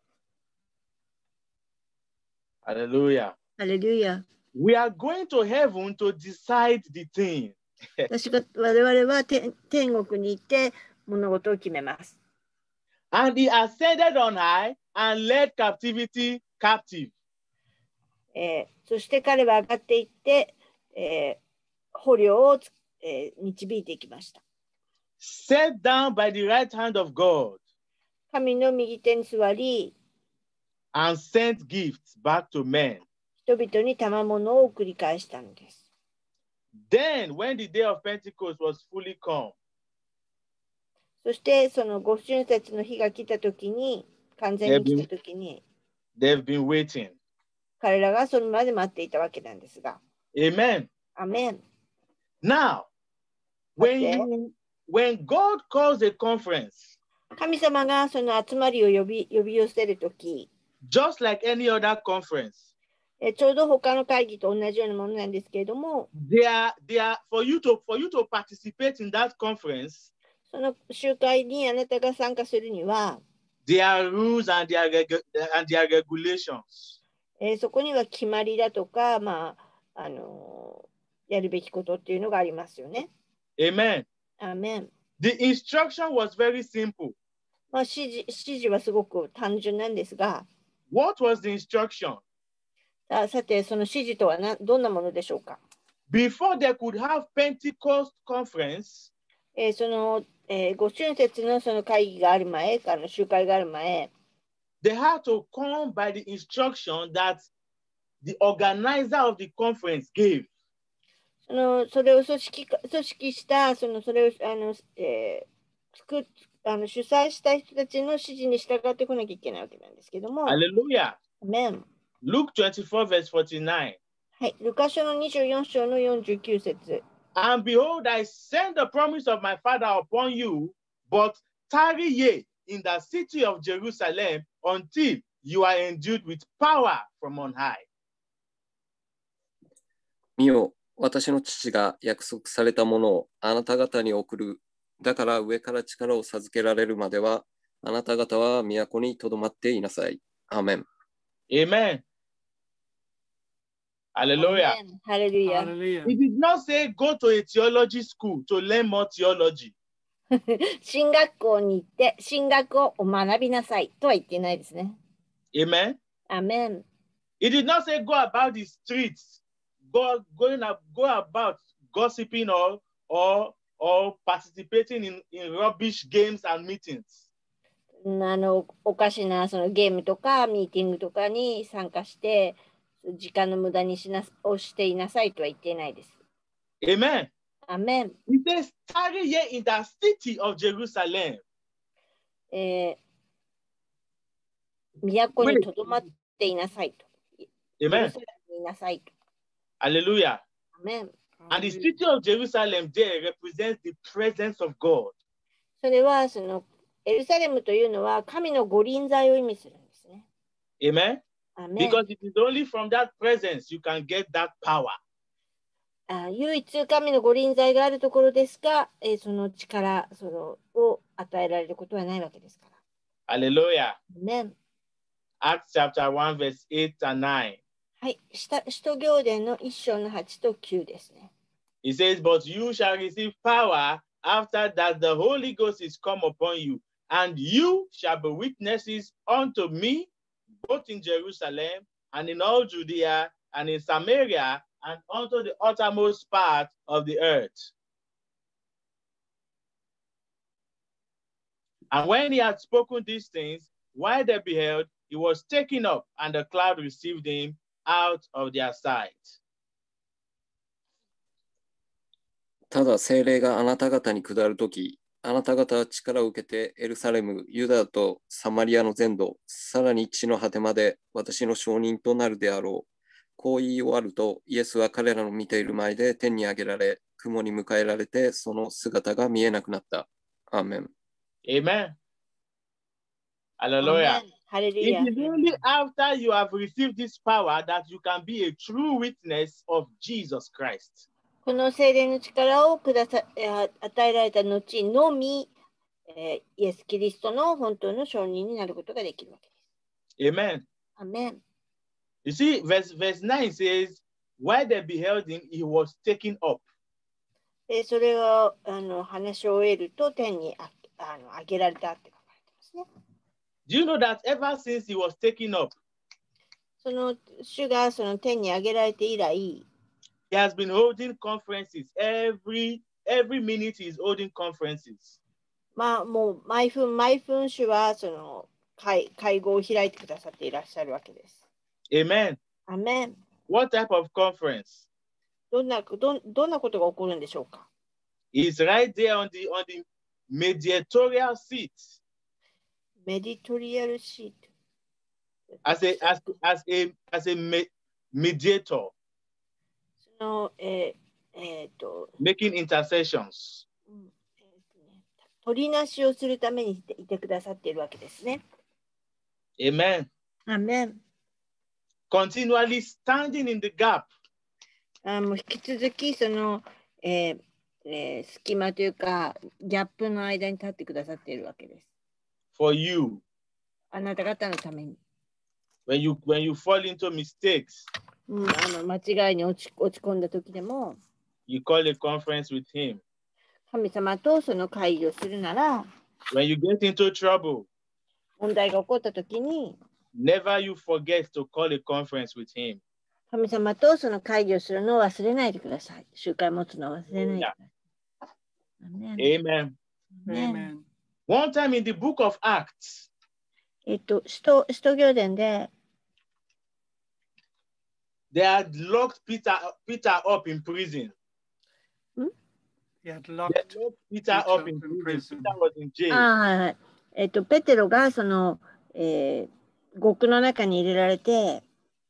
Hallelujah. Hallelujah. We are going to heaven to decide the thing. 我々は天国に行って物事を決めます。 And he ascended on high and led captivity captive. そして彼は上がっていって、捕虜を、導いていきました。 Set down by the right hand of God. 神の右手に座り、 and sent gifts back to men. 人々に賜物を送り返したのです。 Then, when the day of Pentecost was fully come, そしてそのご春節の日が来たときに、完全に来たときに、 they've been waiting. 彼らがそれまで待っていたわけなんですが。 Amen. アメン。 Now, when God calls a conference, 神様がその集まりを呼び寄せるとき、 just like any other conference, ちょうど他の会議と同じようなものなんですけれども、 for you to participate in that conference, その集会にあなたが参加するには、 there are rules and there are regulations. そこには決まりだとか、やるべきことっていうのがありますよね。 Amen. アメン。 The instruction was very simple. 指示はすごく単純なんですが、 What was the instruction? さて、その指示とはどんなものでしょうか。 Before they could have Pentecost conference, その、ご春節のその会議がある前、集会がある前、 they had to come by the instruction that the organizer of the conference gave. それを組織したそれを主催した人たちの指示に従ってこなきゃいけないわけなんですけども。 Hallelujah. Amen. Luke 24 verse 49. はい、ルカ書の24章の49節。 And behold, I send the promise of my Father upon you, but tarry ye in the city of Jerusalem until you are endued with power from on high. 見よ、私の父が約束されたものをあなた方に送る。だから上から力を授けられるまでは、あなた方は都にとどまっていなさい。アーメン。 Amen. Hallelujah. Hallelujah. He did not say go to a theology school to learn more theology. 神学校に行って神学を学びなさいとは言ってないですね。 Amen. Amen. He did not say go about the streets, go about gossiping or participating in rubbish games and meetings. おかしなそのゲームとかミーティングとかに参加して時間の無駄にをしていなさいとは言っていないです。 Amen. Amen. He says, tarry ye in the city of Jerusalem. 都にとどまっていなさいと。 Amen. いなさいと。 Hallelujah. Amen. And the city of Jerusalem there represents the presence of God. それはそのエルサレムというのは神の御臨在を意味するんですね。 Amen. Amen. Because it is only from that presence you can get that power. 唯一神の御臨在があるところですが、その力を与えられることはないわけですから。 Hallelujah. Amen. Acts chapter 1 verse 8 and 9. はい、使徒行伝の1章の8と9ですね。 It says, but you shall receive power after that the Holy Ghost is come upon you, and you shall be witnesses unto me, both in Jerusalem and in all Judea and in Samaria and unto the uttermost part of the earth. And when he had spoken these things, while they beheld, he was taken up, and the cloud received him out of their sight. ただ聖霊があなた方に下るとき、あなた方は力を受けてエルサレム、ユダとサマリアの全土、さらに地の果てまで私の証人となるであろう。こう言い終わると、イエスは彼らの見ている前で天に上げられ、雲に迎えられて、その姿が見えなくなった。アーメン。 Amen. Hallelujah. Hallelujah. It is only after you have received this power that you can be a true witness of Jesus Christ. この聖霊の力を与えられた後のみ、イエス・キリストの本当の証人になることができるわけです。 Amen. Amen. You see, verse 9 says, while they beheld him, he was taken up. それを話を終えると天に上げられたって書かれてますね。 Do you know that ever since he was taken up, その主がその天に上げられて以来、 he has been holding conferences. Every minute he is holding conferences. まあもう毎分主はその会合を開いてくださっていらっしゃるわけです。 Amen. Amen. What type of conference? どんなことが起こるんでしょうか。 He's right there on the mediatorial seat. Mediatorial seat. As a mediator. その、 making intercessions. 取りなしをするためにいてくださっているわけですね。 Amen. Amen. Continually standing in the gap. もう引き続きその、隙間というかギャップの間に立ってくださっているわけです。 For you. あなた方のために。 When you fall into mistakes. 間違いに落ち込んだ時でも。 You call a conference with him. 神様とその会議をするなら。 When you get into trouble. 問題が起こった時に。 Never you forget to call a conference with him. 神様とその会議をするのを忘れないでください。集会を持つのを忘れないでください。 Amen. Amen. One time in the book of Acts. 使徒行伝で。 They had locked Peter up in prison. They had locked Peter up in prison. Peter was in jail. はい。ペテロがその、獄の中に入れられて、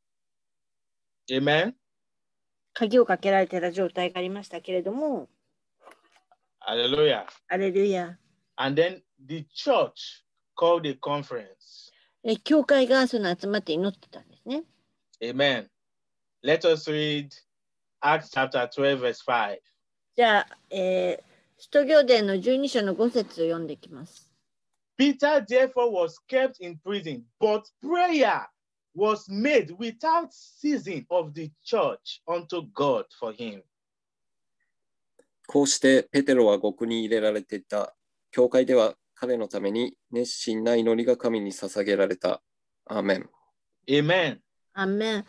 Amen. 鍵をかけられていた状態がありましたけれども、 Hallelujah. アレルヤ。 And then the church called a conference. 教会がその集まって祈ってたんですね。 Amen. Let us read Acts chapter 12 verse 5. じゃあ、使徒行伝の12章の5節を読んでいきます。 Peter therefore was kept in prison, but prayer was made without ceasing of the church unto God for him. こうしてペテロは獄に入れられていた。教会では彼のために熱心な祈りが神に捧げられた。アーメン。 Amen. Amen.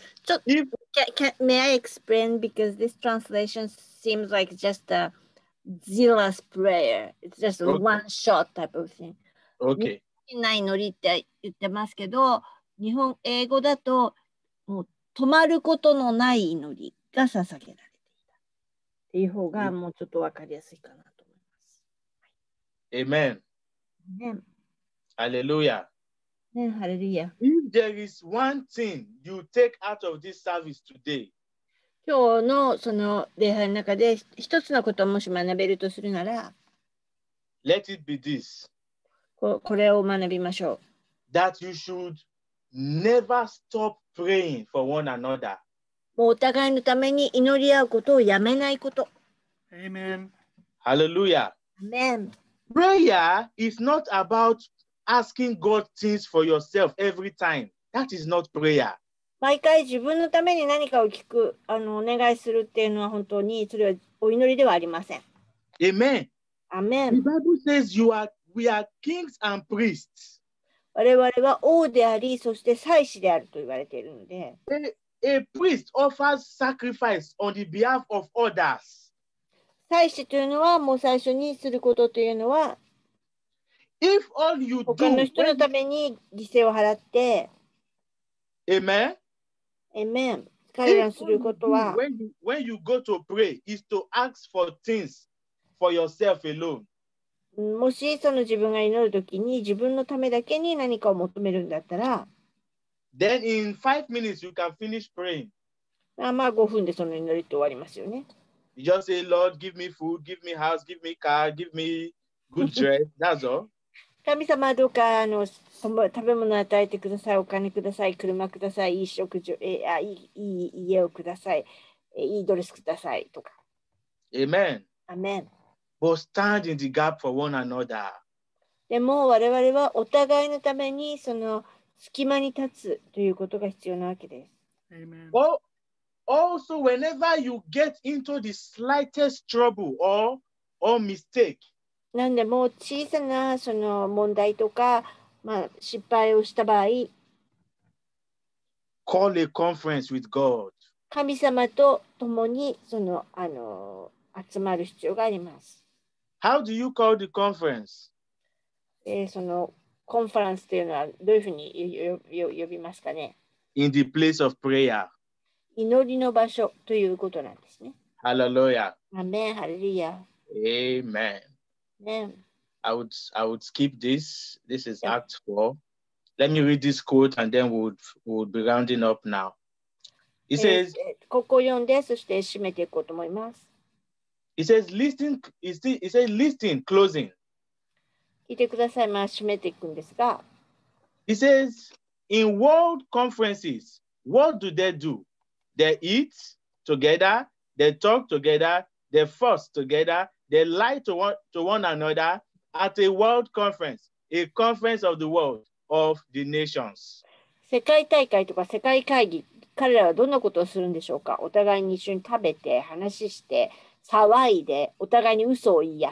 May I explain, because this translation seems like just a zealous prayer. It's just a one-shot type of thing. Okay. ない祈りって言ってますけど、英語だともう止まることのない祈りが捧げられていたっていう方がもうちょっとわかりやすいかなと思います。 Amen. Amen. Hallelujah. Hallelujah. If there is one thing you take out of this service today, 今日のその礼拝の中で一つのことをもし学べるとするなら、 let it be this. これを学びましょう。That you should never stop praying for one another. もうお互いのために祈り合うことをやめないこと。 Amen. Hallelujah. Amen. Prayer is not about asking God things for yourself every time. That is not prayer. 毎回自分のために何かをお願いするっていうのは本当にそれはお祈りではありません。 Amen. Amen. The Bible says we are kings and priests. 我々は王であり、そして祭司であると言われているので。 A priest offers sacrifice on the behalf of others. 祭司というのはもう最初にすることというのは、 If all you do, 他の人のために犠牲を払って、 Amen. Amen. 彼らのすることは、 when you go to pray, is to ask for things for yourself alone. もしその自分が祈るときに自分のためだけに何かを求めるんだったら、 then in 5 minutes you can finish praying. まあ5分でその祈りって終わりますよね。 You just say, Lord, give me food, give me house, give me car, give me good dress. That's all. 神様どうか食べ物を与えてください、お金ください、車ください、いい食事、いい家をください、いいドレスくださいとか。 Amen. Amen. But stand in the gap for one another. でも我々はお互いのためにその隙間に立つということが必要なわけです。 Amen. Well, also, whenever you get into the slightest trouble or mistake, なんでも小さなその問題とか、失敗をした場合、 call a conference with God. 神様と共にその集まる必要があります。 How do you call the conference? そのコンファレンスというのはどういうふうに呼びますかね。 In the place of prayer. 祈りの場所ということなんですね。 Hallelujah. アメン、ハレルヤ。 Amen. ね。 I would skip this. This is Act 4. Let me read this quote and then we'll be rounding up now. It says, ここ読んで、そして締めていこうと思います。 it says, listen, closing. 聞いてください。まあ、締めていくんですが。 It says, in world conferences, what do? They eat together, they talk together, they fuss together, they lie to one another at a world conference, a conference of the world, of the nations. 世界大会とか世界会議、彼らはどんなことをするんでしょうか。お互いに一緒に食べて、話して、騒いで、お互いに嘘を言い合って、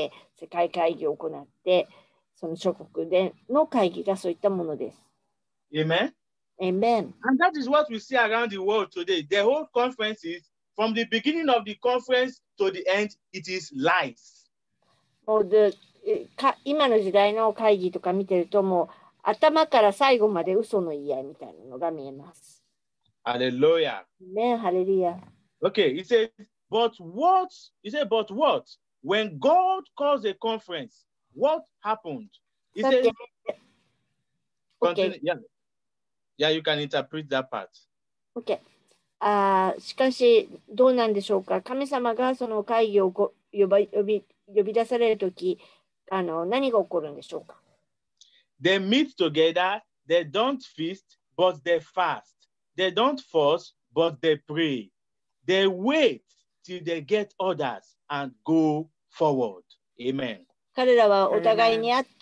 世界会議を行って、その諸国での会議がそういったものです。 Amen? Amen. And that is what we see around the world today. The whole conferences, from the beginning of the conference to the end, it is lies. もう今の時代の会議とか見てると、もう頭から最後まで嘘の言い合いみたいなのが見えます。 Hallelujah. Amen. Hallelujah. Okay, it says, but what? When God calls a conference, what happened? He says, continue. Yeah, you can interpret that part. Okay. しかし、どうなんでしょうか。神様がその会議を呼び出されるとき、何が起こるんでしょうか。 They meet together, they don't feast, but they fast. They don't fuss, but they pray. They wait till they get orders and go forward. Amen. 彼らはお互いに会って、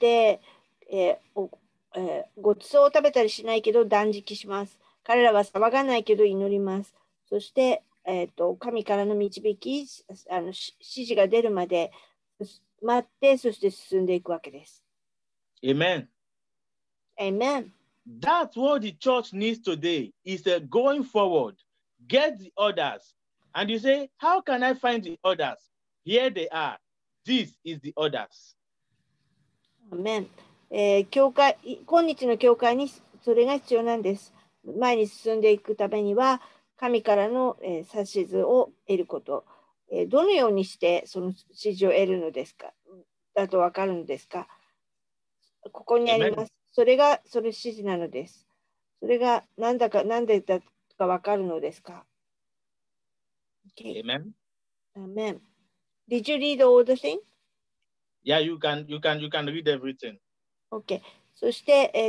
ごちそうを食べたりしないけど断食します。彼らは騒がないけど祈ります。そして、神からの導き、指示が出るまで待って、そして進んでいくわけです。 Amen. Amen. That's what the church needs today, is going forward. Get the orders. And you say, how can I find the orders? Here they are. This is the orders. Amen. 今日の教会にそれが必要なんです。前に進んでいくためには、神からの指図を得ること。どのようにしてその指示を得るのですかだと分かるのですか。ここにあります。それ指示なのです。それが何でだか分かるのですか。 Okay. Amen. Amen. Did you read all the things? Yeah, you can read everything. Okay. そして、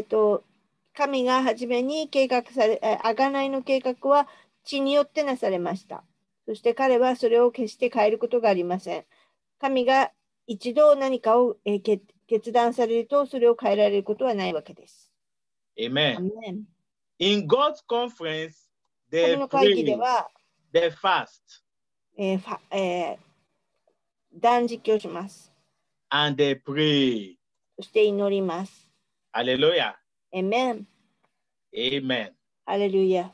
神が初めに贖いの計画は血によってなされました。そして彼はそれを決して変えることがありません。神が一度何かを、決断されるとそれを変えられることはないわけです。 Amen. Amen. In God's conference, they 神の会議で pray, は、 they fast, 断食をします。 and they pray. そして祈ります。 Hallelujah. Amen. Amen. Hallelujah.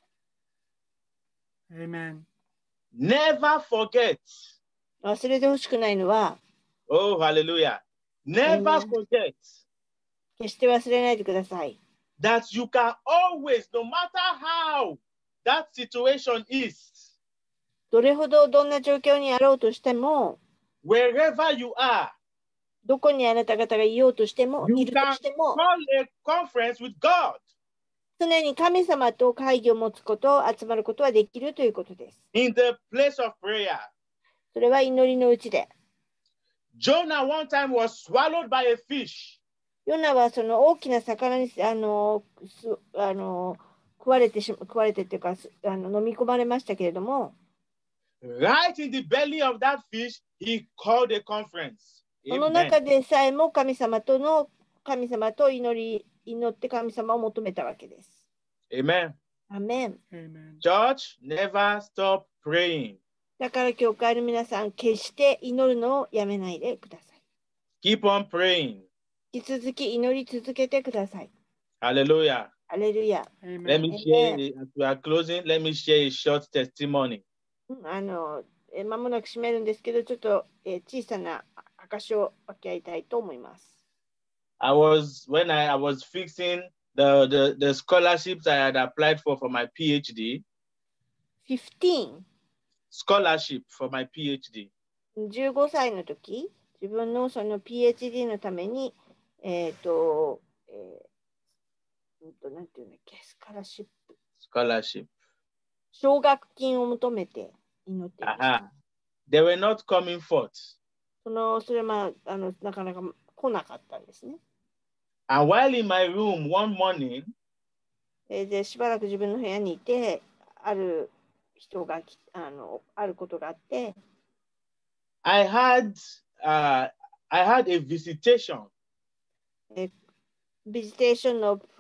Amen. Never forget. 忘れてほしくないのは、 Oh, hallelujah. Never forget 決して忘れないでください。 that you can always, no matter how that situation is, どれほどどんな状況にあろうとしても、 wherever you are, どこにあなた方がいようとしても、い you ると can しても、 call a conference with God 常に神様と会議を持つこと、集まることはできるということです。 in the place of prayer. それは祈りのうちで。 Jonah one time was swallowed by a fish. ヨナはその大きな魚に食われてっていうか飲み込まれましたけれども、 Right in the belly of that fish, he called a conference. その中でさえも神様と祈って神様を求めたわけです。 Amen. アメン。 Amen. Church, never stop praying. だから教会の皆さん、決して祈るのをやめないでください。 Keep on praying. 引き続き祈り続けてください。 Hallelujah. ハレルヤ。 Amen. Let me share, as we are closing, let me share a short testimony. 間もなく締めるんですけど、ちょっと、小さな証を分け合いたいと思います。 When I was fixing the scholarships I had applied for my PhD. 15 scholarship for my PhD. 15歳の時、自分のその PhD のために、なんていうんだっけ、スカラシップ。 Scholarship. 奨学金を求めて祈っていました。 They were not coming forth. それはなかなか来なかったんですね。 And while in my room one morning, で、しばらく自分の部屋にいて、ある人があることがあって、 I had a visitation. Visitation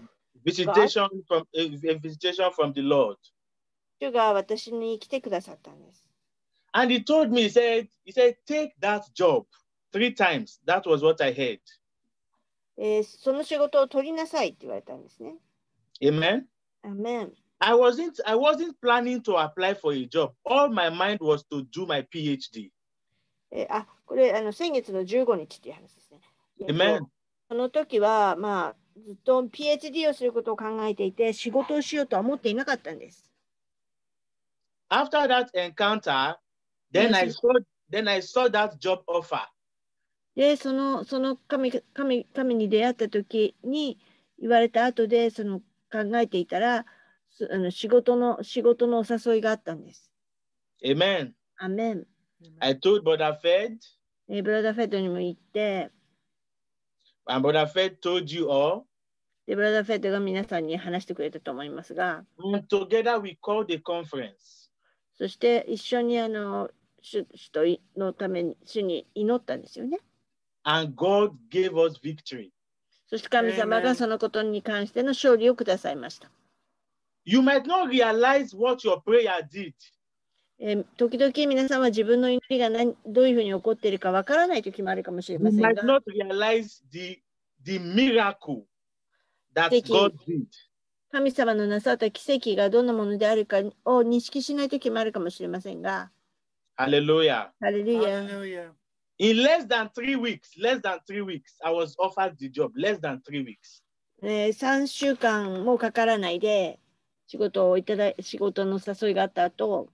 from the Lord. 主が私に来てくださったんです。 And he told me, he said, take that job 3 times. That was what I heard. その仕事を取りなさいって言われたんですね。 Amen. Amen. I wasn't planning to apply for a job. All my mind was to do my PhD. これ先月の15日っていう話ですね。 Amen. その時はずっと PhD をすることを考えていて、仕事をしようとは思っていなかったんです。 After that encounter, then I saw that job offer. で、その神に出会った時に言われた後で考えていたら、仕事のお誘いがあったんです。 Amen. Amen. I told Brother Fed. ブラダーフェッドにも行って、 And Brother Fed told you all. で、ブラダーフェッドが皆さんに話してくれたと思いますが、 And together we called the conference. そして一緒に主のために主に祈ったんですよね。 And God gave us victory. そして神様がそのことに関しての勝利をくださいました。 You might not realize what your prayer did. 時々皆さんは自分の祈りがどういうふうに起こっているかわからない時もあるかもしれませんが、 You might not realize the miracle that God did. 神様のなさった奇跡がどんなものであるかを認識しない時もあるかもしれませんが、 Hallelujah. Hallelujah. In less than 3 weeks, I was offered the job. Less than 3 weeks. 3週間もかからないで仕事の誘いがあった後、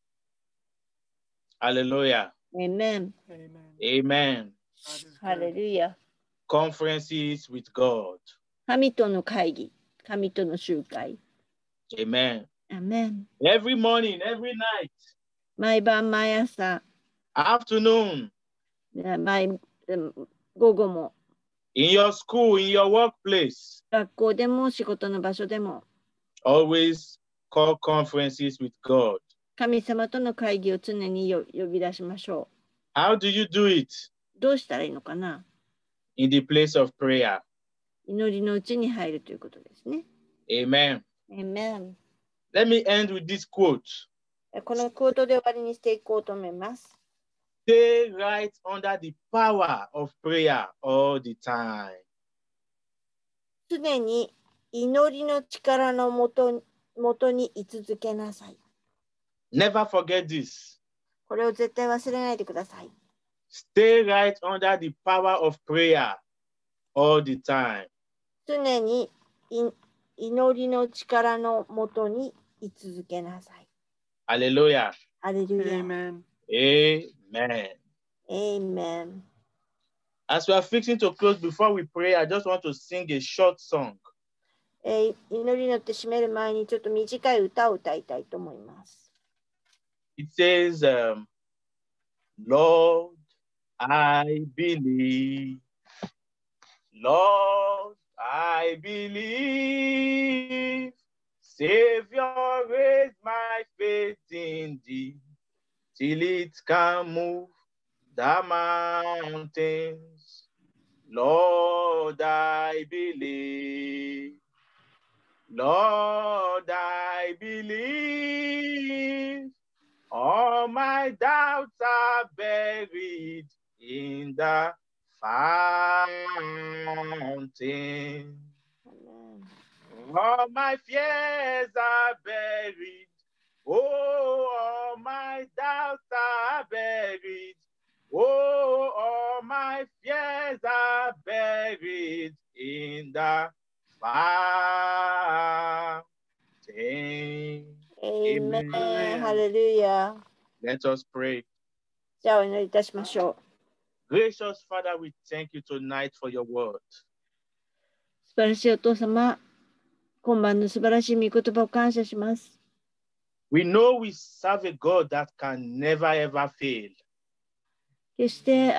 Hallelujah. Amen. Amen. Hallelujah. Conferences with God. 神との会議、神との集会。 Amen. Amen. Every morning, every night. 毎晩毎朝。 Afternoon. 午後も。 In your school, in your workplace. 学校でも仕事の場所でも。 Always call conferences with God. 神様との会議を常に呼び出しましょう。How do you do it? どうしたらいいのかな？ In the place of prayer. 祈りのうちに入るということですね。 Amen. Amen. Let me end with this quote. このクォートで終わりにしていこうと思います。 Stay right under the power of prayer all the time. 常に祈りの力のもとに居続けなさい。 Never forget this. これを絶対忘れないでください。 Stay right under the power of prayer all the time. 常に祈りの力のもとに居続けなさい。 Hallelujah. Hallelujah. Amen. Amen. Amen. As we are fixing to close, before we pray, I just want to sing a short song. 祈りによって締める前にちょっと短い歌を歌いたいと思います。 It says, Lord, I believe. Lord, I believe. Savior, raise my faith in thee, till it can move the mountains. Lord, I believe. Lord, I believe. All my doubts are buried in the fountain. All my fears are buried. Oh, all my doubts are buried. Oh, all my fears are buried in the fountain. Amen. Amen. Hallelujah. Let us pray. じゃあお祈りいたしましょう。 Gracious Father, we thank you tonight for your word. 素晴らしいお父様、今晩の素晴らしい御言葉を感謝します。 We know we serve a God that can never ever fail. 決して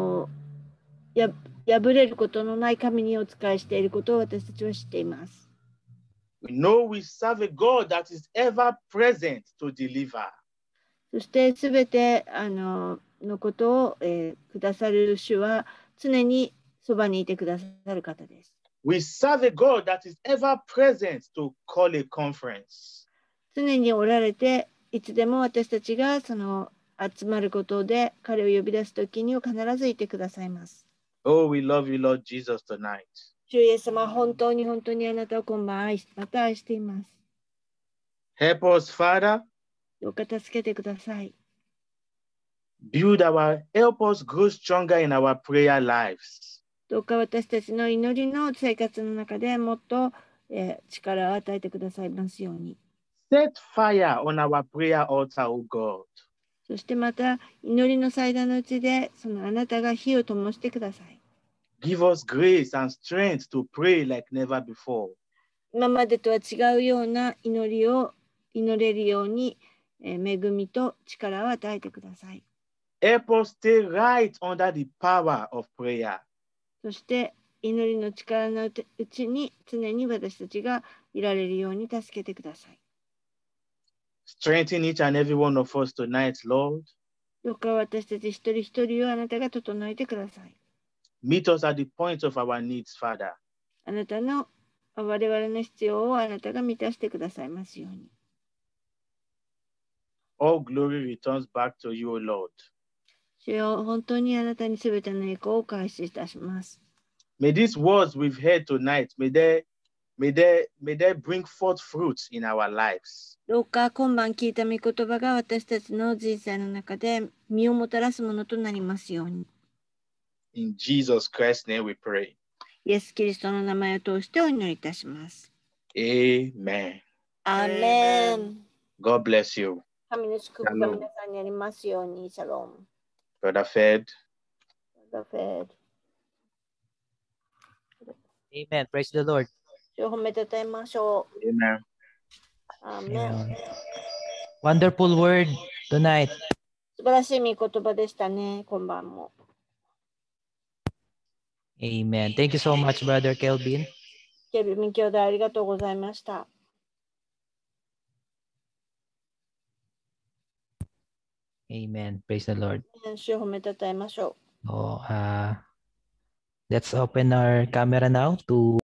破れることのない神にお仕えしていることを私たちは知っています。 We know we serve a God that is ever present to deliver. そしてすべてのことを、くださる主は常にそばにいてくださる方です。 We serve a God that is ever present to call a conference. 常におられて、いつでも私たちがその集まることで彼を呼び出すときには必ずいてくださいます。 Oh, we love you, Lord Jesus, tonight. 主イエス様、本当に本当にあなたを今晩また愛しています。 Help us, Father. どうか助けてください。 Help us grow stronger in our prayer lives. どうか私たちの祈りの生活の中でもっと、力を与えてくださいますように。 Set fire on our prayer altar, O God. そしてまた祈りの祭壇のうちでそのあなたが火を灯してください。 Give us grace and strength to pray like never before. 今までとは違うような祈りを祈れるように、恵みと力を与えてください。 Help us stay right under the power of prayer. そして祈りの力のうちに常に私たちがいられるように助けてください。 Strengthen each and every one of us tonight, Lord. どうか私たち一人一人をあなたが整えてください。 Meet us at the point of our needs, Father. あなたの我々の必要をあなたが満たしてくださいますように。 All glory returns back to you, O Lord. 主よ、本当にあなたにすべての栄光を開始いたします。 May these words we've heard tonight, may they bring forth fruits in our lives. どうか今晩聞いた御言葉が私たちの人生の中で身をもたらすものとなりますように。 In Jesus Christ's name we pray. イエス・キリストの名前を通してお祈りいたします。 Amen. アーメン。 God bless you. 神の祝福が皆さんにありますように。シャローム。 Brother Fed. Amen. Praise the Lord. 主を褒めたたえましょう。 Amen. アーメン。 Wonderful word tonight. 素晴らしい御言葉でしたね、今晩も。 Amen. Thank you so much, Brother Kelvin. ケビン兄弟ありがとうございました。 Amen. Praise the Lord. 主を褒めたたえましょう。 So, let's open our camera now to